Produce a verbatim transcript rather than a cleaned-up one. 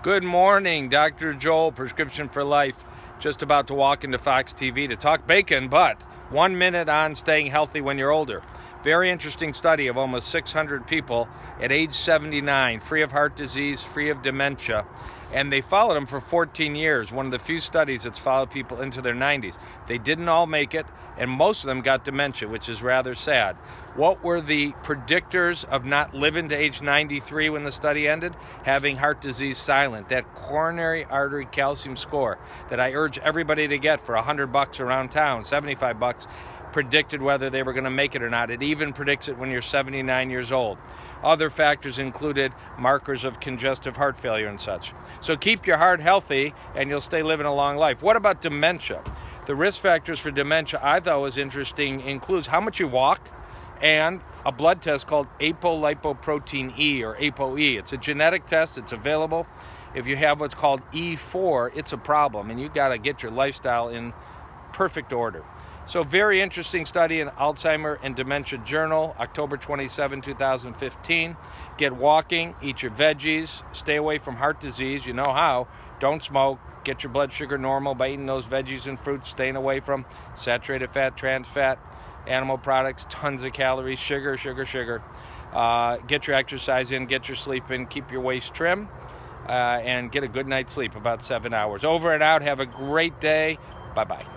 Good morning, Doctor Joel, Prescription for Life. Just about to walk into Fox T V to talk bacon, but one minute on staying healthy when you're older. Very interesting study of almost six hundred people at age seventy-nine, free of heart disease, free of dementia, and they followed them for fourteen years. One of the few studies that's followed people into their nineties. They didn't all make it, and most of them got dementia, which is rather sad. What were the predictors of not living to age ninety-three when the study ended? Having heart disease silent. That coronary artery calcium score that I urge everybody to get for a hundred bucks around town, seventy-five bucks, predicted whether they were going to make it or not. It even predicts it when you're seventy-nine years old. Other factors included markers of congestive heart failure and such. So keep your heart healthy and you'll stay living a long life. What about dementia? The risk factors for dementia I thought was interesting includes how much you walk and a blood test called apolipoprotein E or ApoE. It's a genetic test. It's available. If you have what's called E four, it's a problem and you've got to get your lifestyle in perfect order. So very interesting study in Alzheimer and Dementia Journal, October twenty-seventh, two thousand fifteen. Get walking, eat your veggies, stay away from heart disease. You know how. Don't smoke. Get your blood sugar normal by eating those veggies and fruits, staying away from saturated fat, trans fat, animal products, tons of calories, sugar, sugar, sugar. Uh, get your exercise in, get your sleep in, keep your waist trim, uh, and get a good night's sleep, about seven hours. Over and out. Have a great day. Bye-bye.